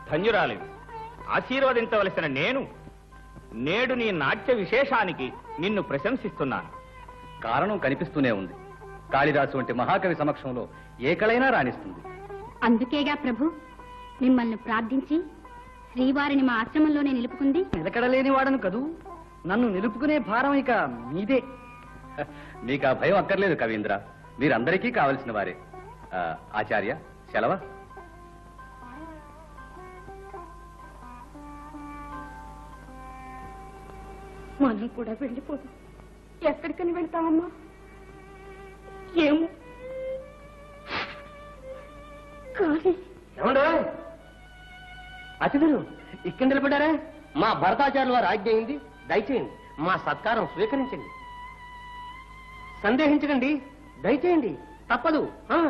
ధన్యురాలివి. ఆశీర్వదించవలసిన నేను నేడు నీ నాట్య విశేషానికి నిన్ను ప్రశంసిస్తున్నాను. కారణం కనిపిస్తూనే ఉంది. కాళిదాసు వంటి మహాకవి సమక్షంలో ఏ కళైనా రాణిస్తుంది. అందుకేగా ప్రభు మిమ్మల్ని ప్రార్థించి శ్రీవారిని మా ఆశ్రమంలోనే నిలుపుకుంది. నిలకడలేని వాడను కదూ, నన్ను నిలుపుకునే భారం ఇక మీదే. మీకు ఆ భయం అక్కర్లేదు కవీంద్ర, మీరందరికీ కావలసిన వారే. ఆచార్య సెలవా? మనం కూడా వెళ్ళిపోదు. ఎక్కడికని వెళ్తామమ్మా? ఏమో కానీ అతిథులు ఇక్కడ నిలబడ్డారా? మా భరతాచార్యుల వారు ఆజ్ఞ అయింది, దయచేయండి మా సత్కారం స్వీకరించండి. సందేహించకండి, దయచేయండి, తప్పదు.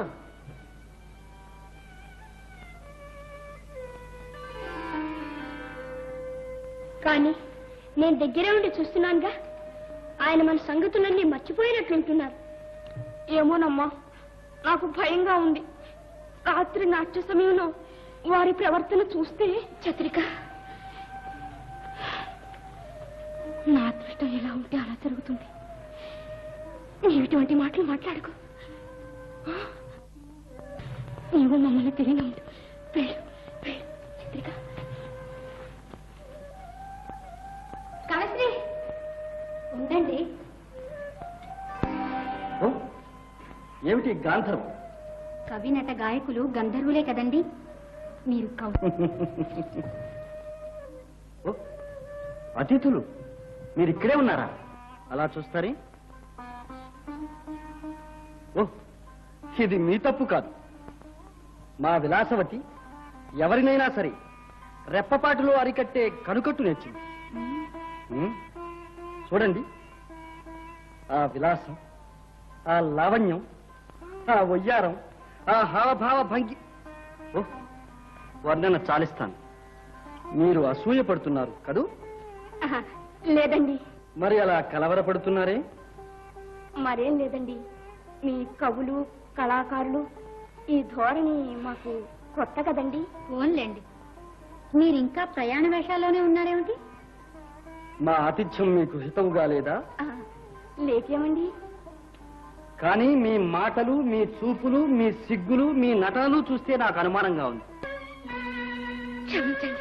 కానీ నేను దగ్గరే ఉండి చూస్తున్నానుగా, ఆయన మన సంగతులన్నీ మర్చిపోయినట్లుంటున్నారు. ఏమోనమ్మా, నాకు భయంగా ఉంది. రాత్రి నాట్య సమయంలో వారి ప్రవర్తన చూస్తే చత్రిక, నా అదృష్టం ఎలా ఉంటే అలా జరుగుతుంది. నీవిటువంటి మాటలు మాట్లాడుకో. నీవు మమ్మల్ని తిరిగి ఉండు. చత్రిక. కళశ్రీ ఉండండి. ఏమిటి గాంధర్వం? కవి నట గాయకులు గంధర్వులే కదండి. మీరు అతిథులు మీరు ఇక్కడే ఉన్నారా? అలా చూస్తారే. ఇది మీ తప్పు కాదు. మా విలాసవతి ఎవరినైనా సరే రెప్పపాటులో అరికట్టే కనుకట్టు నేర్చింది. చూడండి, ఆ విలాసం, ఆ లావణ్యం, ఆ వయ్యారం, ఆ హావభావ భంగి. వర్ణన చాలిస్తాను. మీరు అసూయ పడుతున్నారు కదూ? లేదండి. మరి అలా కలవరపడుతున్నారే? మరేం లేదండి. మీ కవులు, కళాకారులు ఈ ధోరణి మాకు కొత్త కదండి. ఓన్లేండి. మీరింకా ప్రయాణ వేషాల్లోనే ఉన్నారేమిటి? మా ఆతిథ్యం మీకు హితవుగా లేదా? లేకేమండి. కానీ మీ మాటలు, మీ చూపులు, మీ సిగ్గులు, మీ నటనలు చూస్తే నాకు అనుమానంగా ఉంది. క్షమించండి.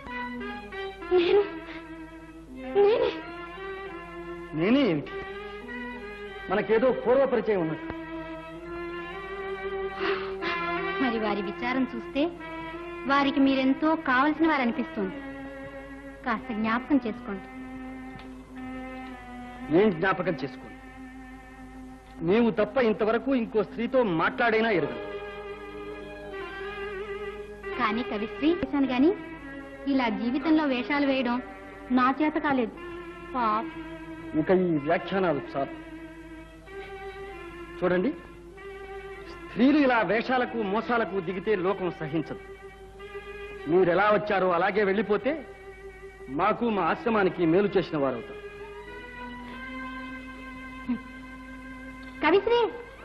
నేనే ఏమిటి? మనకేదో పూర్వ పరిచయం ఉన్నట్టు. మరి వారి విచారం చూస్తే వారికి మీరెంతో కావలసిన వారు అనిపిస్తుంది. కాస్త జ్ఞాపకం చేసుకోండి. ఏం జ్ఞాపకం చేసుకోండి? నీవు తప్ప ఇంతవరకు ఇంకో స్త్రీతో మాట్లాడైనా ఎరుగను. కానీ కవిశ్రీ చేశాను గాని ఇలా జీవితంలో వేషాలు వేయడం నా చేత కాలేదు. ఇక ఈ వ్యాఖ్యానాలు చాలు. చూడండి, స్త్రీలు ఇలా వేషాలకు మోసాలకు దిగితే లోకం సహించదు. మీరెలా వచ్చారో అలాగే వెళ్ళిపోతే మాకు మా ఆశ్రమానికి మేలు చేసిన వారవుతారు. కవిశ్రీ,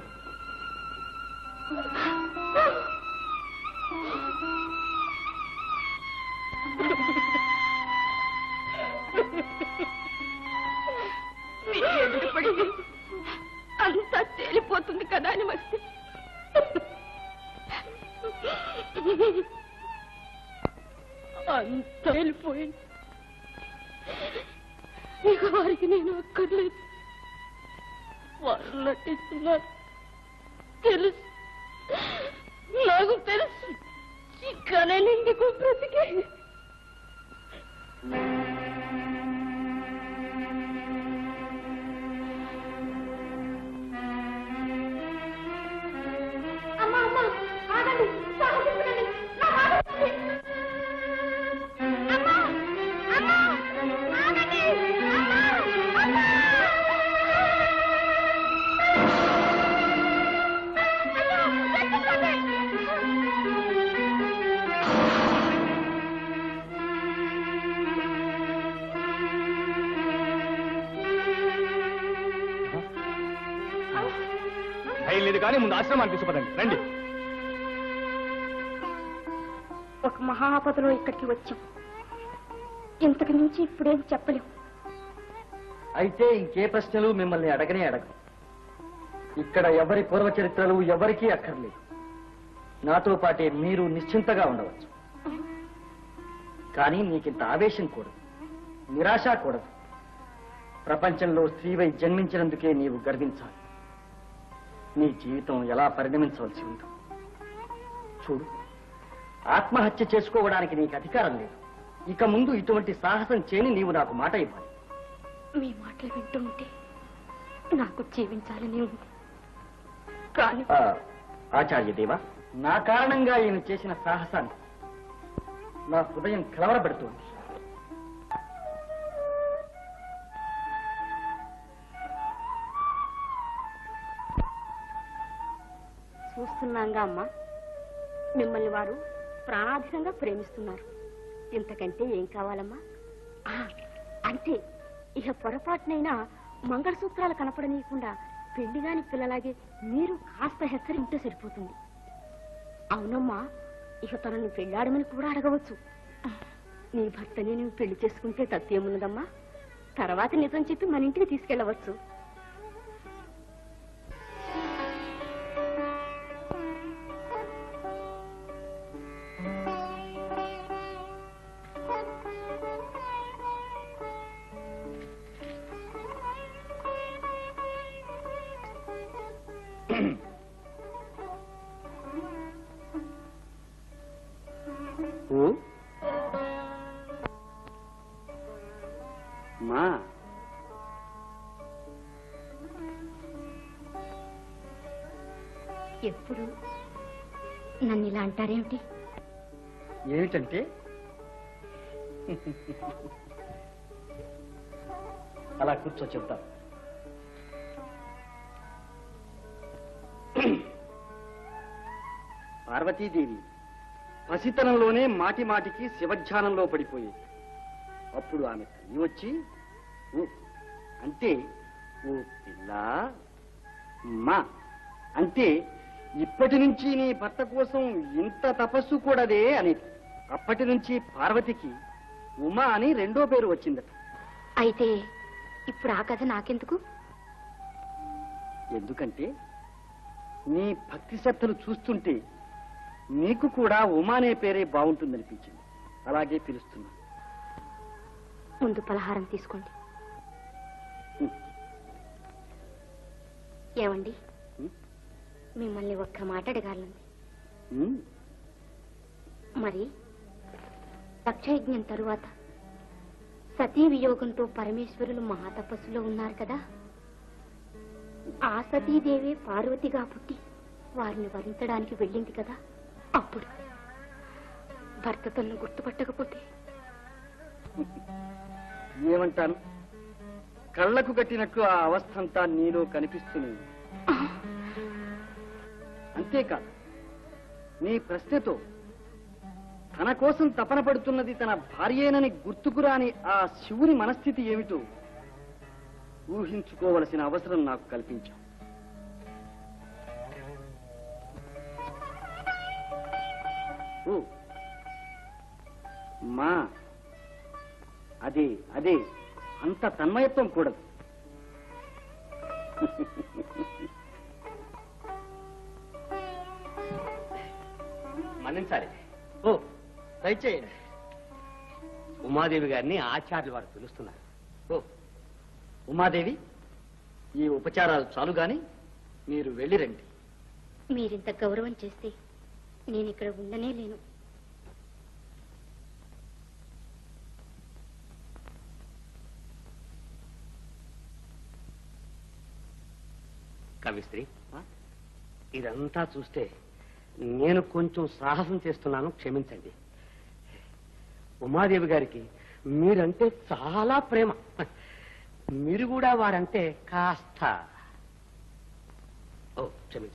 ఎదురుపడి అంతా తేలిపోతుంది కదా అని వస్తే అంత తేలిపోయింది. ఇక వారికి నేను అక్కర్లేదు. వారు నటిస్తున్నారు తెలుసు, నాకు తెలుసు. కానీ ఇందుకు బ్రతికే లేదు కానీ ముందు ఆశ్రమానికి తీసుకుపదండి. రండి. ఒక మహాపదలో ఇక్కడికి వచ్చాం. ఇంతకు మించి ఇప్పుడేం చెప్పలేం. అయితే ఇంకే ప్రశ్నలు మిమ్మల్ని అడగనే అడగ. ఇక్కడ ఎవరి పూర్వ చరిత్రలు ఎవరికీ అక్కర్లేదు. నాతో పాటే మీరు నిశ్చింతగా ఉండవచ్చు. కానీ నీకింత ఆవేశం కూడదు, నిరాశ కూడదు. ప్రపంచంలో స్త్రీవై జన్మించినందుకే నీవు గర్వించాలి. నీ జీవితం ఎలా పరిణమించవలసి ఉందో చూడు. ఆత్మహత్య చేసుకోవడానికి నీకు అధికారం లేదు. ఇక ముందు ఇటువంటి సాహసం చేయని నీవు నాకు మాట ఇవ్వాలి. మీ మాటలు వింటూ ఉంటే నాకు జీవించాలని ఉంది. కానీ ఆచార్యదేవా, నా కారణంగా ఈయన చేసిన సాహసాన్ని నా హృదయం కలవరపెడుతోంది. చూస్తున్నాంగా అమ్మా, మిమ్మల్ని వారు ప్రాణాధికంగా ప్రేమిస్తున్నారు. ఇంతకంటే ఏం కావాలమ్మా? అంటే ఇక పొరపాటునైనా మంగళసూత్రాలు కనపడనీయకుండా పెళ్లిగాని పిల్లలాగే మీరు కాస్త హెచ్చరింటే సరిపోతుంది. అవునమ్మా, ఇక తనని పెళ్ళాడమని కూడా అడగవచ్చు. నీ భర్తని నువ్వు పెళ్లి చేసుకుంటే తప్పేమున్నదమ్మా? తర్వాత నిజం చెప్పి మన ఇంటికి తీసుకెళ్లవచ్చు. మా ఎప్పుడు నన్ను ఇలా అంటారేమిటి? ఏమిటంటే అలా కూర్చో చెప్తా. పార్వతీదేవి పసితనంలోనే మాటి మాటికి శివధ్యానంలో పడిపోయేది. అప్పుడు ఆమె తల్లి వచ్చి ఓ అంటే ఓ పిల్ల మా అంటే ఇప్పటి నుంచి నీ భర్త కోసం ఇంత తపస్సు కూడదే అనేది. అప్పటి నుంచి పార్వతికి ఉమా అని రెండో పేరు వచ్చిందట. అయితే ఇప్పుడు ఆ కథ నాకెందుకు? ఎందుకంటే నీ భక్తి శ్రద్ధలు చూస్తుంటే నీకు కూడా ఉమా అనే పేరే బాగుంటుందనిపించింది. అలాగే పిలుస్తున్నా. ముందు పలహారం తీసుకోండి. ఏమండి, మిమ్మల్ని ఒక్క మాట అడగాలండి. మరి దక్షయజ్ఞం తరువాత సతీ వియోగంతో పరమేశ్వరులు మహాతపస్సులో ఉన్నారు కదా. ఆ సతీదేవి పార్వతిగా పుట్టి వారిని వరించడానికి వెళ్ళింది కదా. అప్పుడు భర్త తనను గుర్తుపట్టకపోతే ఏమంటాను? కళ్ళకు కట్టినట్లు ఆ అవస్థ అంతా నీలో కనిపిస్తూనే ఉంది. అంతేకాదు, నీ ప్రశ్నతో తన కోసం తపన పడుతున్నది తన భార్యేనని గుర్తుకురాని ఆ శివుని మనస్థితి ఏమిటో ఊహించుకోవలసిన అవసరం నాకు కల్పించావు. మా అదే అదే అంత తన్మయత్వం కూడదు. మన్నించాలి. ఓ దయచేయండి. ఉమాదేవి గారిని ఆచార్యులు వారు పిలుస్తున్నారు. ఓ ఉమాదేవి, ఈ ఉపచారాలు చాలు గాని మీరు వెళ్ళిరండి. మీరింత గౌరవం చేస్తే నేను ఇక్కడ ఉండనే లేను. కవిశ్రీ, ఇదంతా చూస్తే నేను కొంచెం సాహసం చేస్తున్నాను, క్షమించండి. ఉమాదేవి గారికి మీరంటే చాలా ప్రేమ. మీరు కూడా వారంటే కాస్త క్షమించండి.